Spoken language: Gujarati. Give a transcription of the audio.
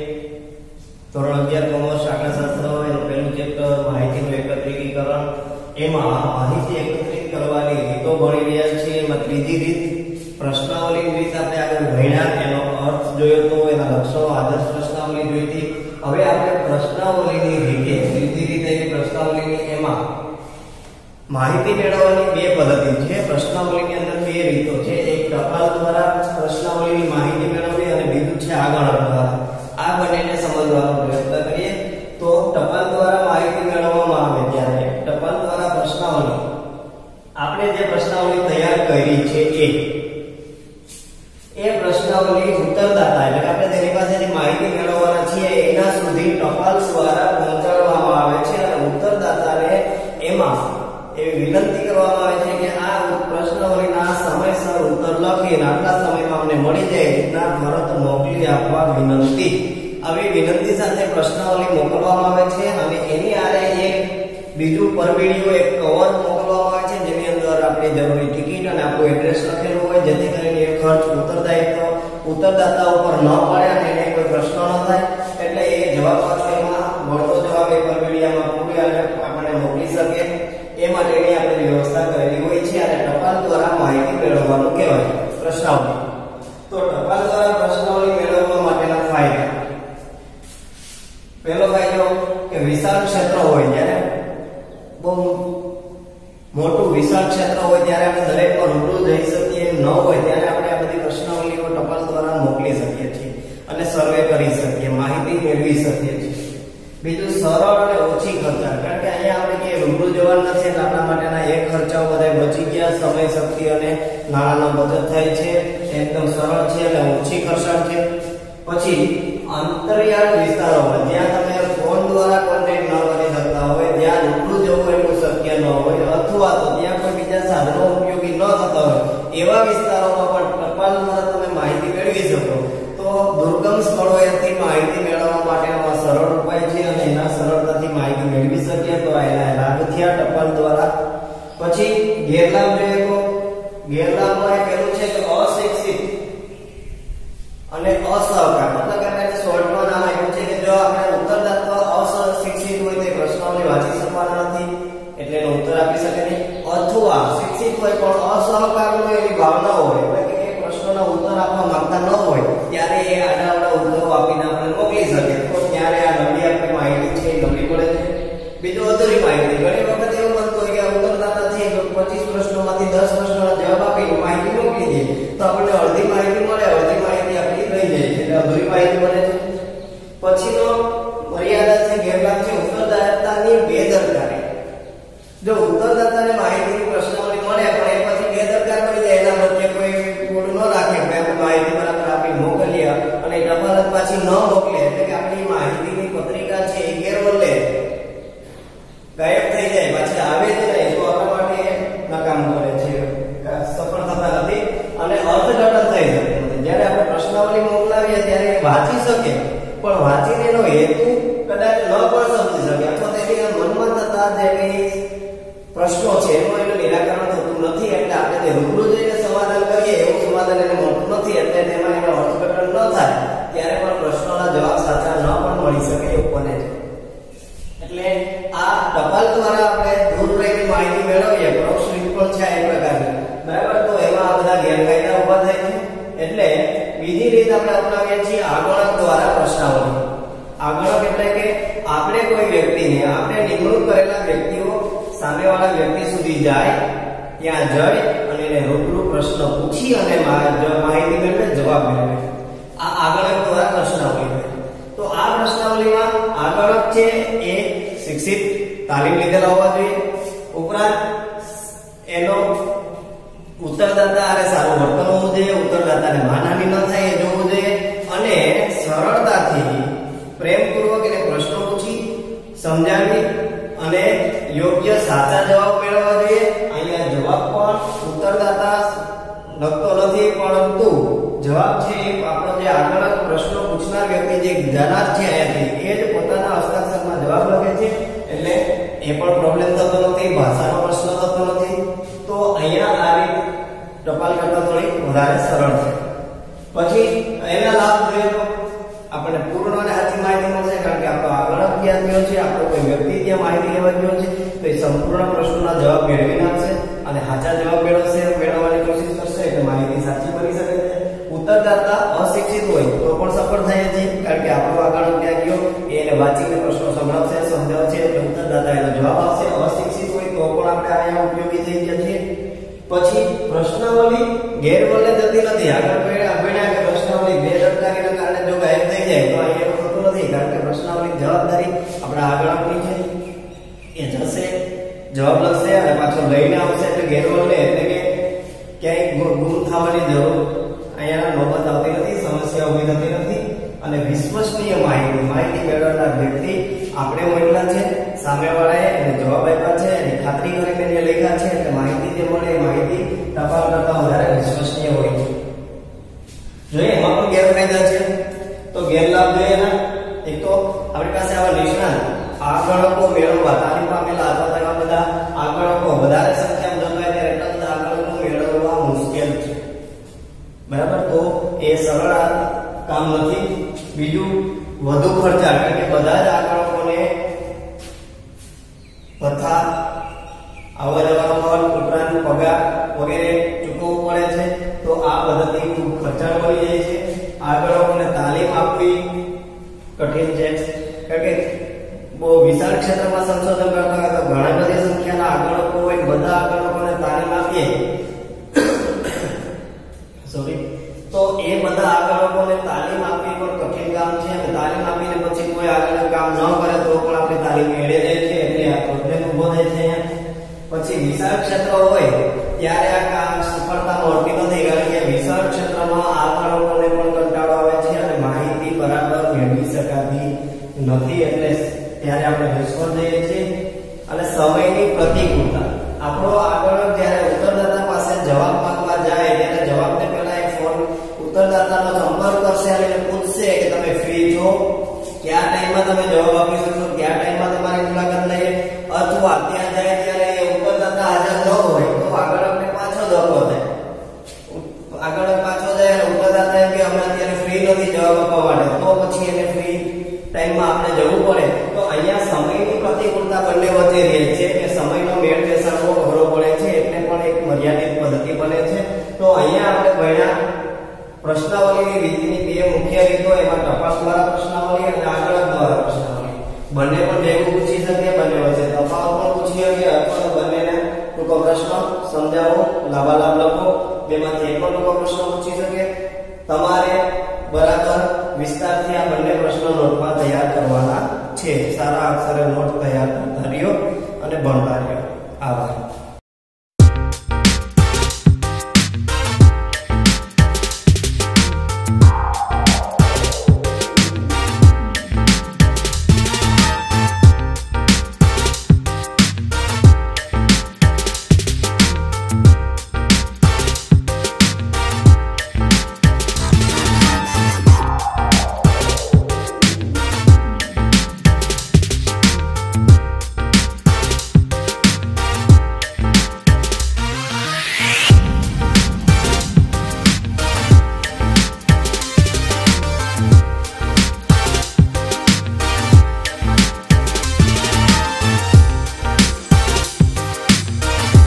ધોરણ 11 કોમર્સ આંકડાશાસ્ત્ર એનું પહેલું ચેપ્ટર માહિતીનું એકત્રીકરણ, એમાં માહિતી એકત્રિત કરવાની રીતો ભણી રહ્યા છીએ. એમાં ત્રીજી રીત પ્રશ્નાવલીની રીત આપણે આગળ ભણ્યા, એનો અર્થ જોયો તો, એના લક્ષણો, આદર્શ પ્રશ્નાવલી જોઈ હતી. હવે આપણે પ્રશ્નાવલીની રીતે ત્રીજી રીત એવી પ્રશ્નાવલીની, એમાં માહિતી મેળવવાની બે પદ્ધતિ છે. પ્રશ્નાવલીની અંદર બે રીતો છે, એક ટપાલ દ્વારા પ્રશ્નાવલીની માહિતી મેળવવી અને બીજું છે આગળક દ્વારા. આ બંનેને સમજવાનો પ્રયત્ન કરીએ. તો ટપાલ દ્વારા માહિતી મેળવવામાં આવે ત્યારે ટપાલ દ્વારા પ્રશ્નાવલી, આપણે જે પ્રશ્નાવલી તૈયાર કરી છે એ પ્રશ્નાવલી ઉત્તરદાતા એટલે આપણે તેની પાસેથી માહિતી મેળવવાના છીએ એના સુધી ટપાલ દ્વારા પહોંચાડવામાં આવે છે અને ઉત્તરદાતાને એમાં એવી વિનંતી કરવામાં આવે છે કે આ પ્રશ્નાવલીના સમયસર ઉત્તર લખીને આટલા સમયમાં અમને મળી જાય એટલા તરત મોકલી આપવા વિનંતી. આવી વિનંતી સાથે પ્રશ્નાવલી મોકલવામાં આવે છે અને એની આરે એક બીજું પરબીડિયું, એક કવર મોકલવામાં આવે છે જેની અંદર આપણી જરૂરી ટિકિટ અને આપણું એડ્રેસ લખેલું હોય, જેથી કરીને એ ખર્ચ ઉત્તરદાતા ઉપર ન પડે અને એને કોઈ પ્રશ્ન ન થાય. એટલે એ જવાબ વાંચવામાં મળતો જવાબ એ પરબીડિયામાં પૂરી આપણને મોકલી શકે એ માટેની આપણે વ્યવસ્થા કરેલી હોય છે. અને ટપાલ દ્વારા માહિતી મેળવવાનું કહેવાય પ્રશ્નાવલી. તો ટપાલ દ્વારા પ્રશ્નાવલી મેળવવા માટેના ફાયદા. પહેલો ફાયદો કે વિશાળ ક્ષેત્ર હોય, જ્યારે બહુ મોટું વિશાળ ક્ષેત્ર હોય ત્યારે આપણે દરેકમાં રૂબરૂ જઈ શકીએ એમ ન હોય ત્યારે આપણે આ બધી પ્રશ્નાવલીઓ ટપાલ દ્વારા મોકલી શકીએ છીએ અને સર્વે કરી શકીએ, માહિતી મેળવી શકીએ છીએ. બીજું સરળ અને ઓછી ખર્ચાળ, કારણ કે અહીંયા આપણે કે રૂબરૂ જવાનું નથી એટલે આપણા માટેના એક ખર્ચાઓ બધા બચી ગયા, સમય, શક્તિ અને નાણાંનો બચત થાય છે. એકદમ સરળ છે અને ઓછી ખર્ચાળ છે. પછી અંતરિયાળ વિસ્તારોમાં જ્યાં તમે ફોન દ્વારા કોન્ટેક્ટ ન કરી શકતા હોય, જ્યાં રૂબરૂ જવું એટલું શક્ય ન હોય, અથવા તો ત્યાં કોઈ બીજા સાધનો ઉપયોગી ન થતા હોય એવા વિસ્તારોમાં પણ ટપાલ દ્વારા તમે માહિતી મેળવી શકો. તો દુર્ગમ સ્થળોએથી માહિતી મેળવવા માટેનો સરળ ઉપાય છે અને એના સરળતાથી માહિતી મેળવી શકીએ. તો એના લાભ થયા ટપાલ દ્વારા. પછી ગેરલાભ જોઈએ તો ગેરલાભમાં પહેલું છે કે અશિક્ષિત અને અસહકાર. મતલબ કે આપણે શોર્ટમાં નામ આપ્યું છે કે જો આપણે ઉત્તરદાતા અશિક્ષિત હોય તો પ્રશ્નાવલી વાંચી શકવાના નથી એટલે એનો ઉત્તર આપી શકે નહીં, અથવા શિક્ષિત હોય પણ અસહકારનો એવી ભાવના હોય એટલે કે એ પ્રશ્નોના ઉત્તર આપવા માંગતા ન હોય ત્યારે એ આડાઅવળા ઉત્તરો આપીને આપણે મોકલી શકે. તો ત્યારે આ નબળી આપણે માહિતી છે એ નબળી પડે છે. બીજું અધૂરી માહિતી. ઘણી વખત એવું બનતું હોય કે ઉત્તરદાતા છે 25 પ્રશ્નોમાંથી 10 પ્રશ્નોના જવાબ આપી માહિતી મોકલી દે તો આપણને અડધી માહિતી મળે, અડધી માહિતી આપણી રહી જાય છે એટલે અધૂરી માહિતી મળે છે. પછીનો મર્યાદા છે, ગેરલાભ છે ઉત્તરદાતાની બેદરકારી. જો ઉત્તરદાતાને માહિતીની પ્રશ્નાવલી મળે પણ એ પછી બેદરકાર પડી જાય, એના વચ્ચે કોઈ બોલું ન રાખે કે આપણે માહિતી બરાબર આપી મોકલીએ અને ટપાલ પાછી ન મોકલે એટલે કે આપણી માહિતીની પત્રિકા છે એ ગેરવલ્લે ગાયબ થઈ જાય, પાછી આવે જ નહીં, તો આપણા માટે નકામ કરે છે, સફળ થતા નથી અને અર્થઘટન થઈ શકે. જ્યારે આપણે પ્રશ્નાવલી મોકલાવીએ ત્યારે વાંચી શકે પણ વાંચીને એનો હેતુ કદાચ ન પણ સમજી શકે અથવા તેની મનમાં થતા જે પ્રશ્નો છે એનું એનું નિરાકરણ થતું નથી. એટલે આપણે તે રૂબરૂ જઈને સમાધાન કરીએ એવું સમાધાન એને મળતું નથી એટલે તેમાં એનો અર્થઘટન ન થાય ત્યારે પણ પ્રશ્નોના જવાબ સાચા ન પણ મળી શકે એવું બને છે. એટલે આ ટપાલ દ્વારા આપણે દૂર રહીને માહિતી મેળવીએ, પરોક્ષ રીત પણ છે એ પ્રકારની, બરાબર. તો એમાં આ બધા ગેરફાયદા ઉભા થાય છે. એટલે બીજી રીત આપણે અપનાવીએ છીએ આગળક દ્વારા પ્રશ્નાવલી. આગળક એટલે કે આપણે કોઈ વ્યક્તિને, આપણે નિમણૂક કરેલા વ્યક્તિઓ સામેવાળા વ્યક્તિ સુધી જાય, ત્યાં જઈ અને એને રૂબરૂ પ્રશ્ન પૂછી અને માહિતી મેળવે, જવાબ મેળવે. આ આગળક દ્વારા પ્રશ્નાવલી. તો આ પ્રશ્નાવલીમાં આગળક છે એ શિક્ષિત, તાલીમ લીધેલા હોવા જોઈએ, ઉપરાંત એનો ઉત્તરદાતા અને સારું વર્તન હોવું જોઈએ, ઉત્તરદાતાને માનહાનિ ન થાય એ જોવું જોઈએ અને સરળતાથી પ્રેમપૂર્વક એને પ્રશ્નો પૂછી સમજાવી અને યોગ્ય સાચા જવાબ મેળવવા જોઈએ. અહીંયા જવાબ પણ ઉત્તરદાતા લખતો નથી પરંતુ જવાબ છે એ આપણો જે આગળ પ્રશ્નો પૂછનાર વ્યક્તિ જે જ્ઞાનાર્થ છે અહીંયાથી એ જ પોતાના હસ્તાક્ષરમાં જવાબ લખે છે એટલે એ પણ પ્રોબ્લેમ થતો નથી, ભાષાનો પ્રશ્ન થતો નથી. તો અહીંયા આ રીત ટપાલ કરતા થોડી વધારે સરળ છે. પછી એના લાભ જોઈએ તો આપણે પૂર્ણ અને મેળવીને આવશે અને સાચા જવાબ મેળવવાની કોશિશ કરશે એટલે માહિતી સાચી બની શકે છે. ઉત્તરદાતા અશિક્ષિત હોય તો પણ સફળ થાય છે, કારણ કે આપણો આગળ ત્યાં ગયો એને વાંચીને પ્રશ્નો સમજાવશે સમજાવશે એટલે ઉત્તરદાતા એનો જવાબ આપશે. અશિક્ષિત હોય તો પણ આપણે અહીંયા ઉપયોગી થઈ ગયા છીએ. પછી પ્રશ્નાવલી ગેરવલે જતી નથી. આગળ ભણ્યા કે પ્રશ્નાવલી બેદરકારીના કારણે જો ગાયબ થઈ જાય તો અહીંયા એવું થતું નથી, કારણ કે પ્રશ્નાવલી જવાબદારી આપણા આગળ આપણી છે. એ જશે જવાબ લખશે અને પાછો લઈને આવશે એટલે ગેરવલે એટલે કે ક્યાંય ગુમ થવાની જરૂર અહીંયા નોબત આવતી નથી, સમસ્યા ઊભી થતી નથી. અને વિશ્વસનીય માહિતી મેળવનાર વ્યક્તિ આપણે મળેલા છે, સામેવાળાએ એને જવાબ આપ્યા છે, એની ખાતરી કરીને એને લખ્યા છે એટલે માહિતી જે મળે એ માહિતી ટપાલ કરતા વધારે વિશ્વસનીય હોય છે. જોઈએ એમાં પણ ગેરફાયદા છે તો ગેરલાભ જોઈએ ને. એક તો આપણી પાસે આવા નિષ્ણાત આંકડકો મેળવવા તાલીમ પામેલા અથવા એવા બધા આંકડકો વધારે સંખ્યામાં જમાય ત્યારે એટલા બધા આંકડકો મેળવવા મુશ્કેલ છે, બરાબર. તો એ સરળ કામ નથી. બીજું વધુ ખર્ચાળ, કારણ કે બધા જ આંકડકોને ભથ્થા, આવવા જવાનો ખર્ચ ઉપરાંત પગાર વગેરે ચૂકવવું પડે છે. તો આ પદ્ધતિ ખૂબ ખર્ચાળ બની જાય છે. આંકડકોને તાલીમ આપવી કઠિન છે, કારણ કે બહુ વિશાળ ક્ષેત્રમાં સંશોધન કરતા હોય તો ઘણી બધી સંખ્યાના આંકડકો હોય, બધા આંકડકોને તાલીમ આપીએ તો એ બધા આંકડકોને તાલીમ આપવી પણ કઠિન કામ છે. અને તાલીમ આપીને પછી કોઈ આગળ કામ ન કરે તો પણ આપણે તાલીમ મેળવી જાય છે એટલે આ પ્રોબ્લેમ ઉભો થાય છે. પછી વિશાળ ક્ષેત્ર હોય ત્યારે આ કામ સફળતા મળતી નથી, કારણ કે વિશાળ ક્ષેત્રમાં આંકડકોને પણ કંટાળો આવે છે અને માહિતી બરાબર મેળવી શકાતી નથી, એટલે ત્યારે આપણે નિષ્ફળ જઈએ છીએ. અને સમયની પ્રતિકૂળતા, આપણો આગળ જ્યારે ઉત્તરદાતા પાસે જવાબ માંગવા જાય ત્યારે જવાબને પહેલા એક ફોન ઉત્તરદાતાનો સંપર્ક કરશે અને પૂછશે કે તમે ફ્રી છો, કયા ટાઈમમાં તમે જવાબ આપી શકશો, કયા ટાઈમમાં તમારી મુલાકાત લઈએ. અથવા ત્યાં જાય ત્યારે ઉત્તરદાતા હાજર ન હોય તો આગળ આપણે પાછો ધક્કો થાય. આગળ પાછો જાય અને ઉત્તરદાતા એમ કે અમે અત્યારે ફ્રી નથી જવાબ આપવા માટે, તો પછી એને ફ્રી ટાઈમમાં આપણે જવું પડે. તો અહીંયા સમયની પ્રતિકૂળતા બંને વચ્ચે રહે છે કે સમયનો મેળ બેસાડવો અઘરો પડે છે, એટલે પણ એક મર્યાદિત પદ્ધતિ બને છે. તો અહીંયા આપણે ભણ્યા પ્રશ્નાવલીની રીતની બે મુખ્ય રીતો, એમાં ટપાલ દ્વારા પ્રશ્નાવલી અને આંકડક દ્વારા પ્રશ્નાવલી. બંને પણ ભેગું પૂછી શકે, બંને વચ્ચે તફાવત પણ પૂછી શકે, અથવા બંનેને ટૂંકો પ્રશ્ન સમજાવો, લાભાલાભ લખો, બેમાંથી એક પણ ટૂંકો પ્રશ્ન પૂછી શકે. તમારે બરાબર વિસ્તારથી આ બંને પ્રશ્નો નોટમાં તૈયાર કરવાના છે. સારા અક્ષરે નોટ તૈયાર કરતા રહ્યો અને ભણતા રહ્યો. આભાર.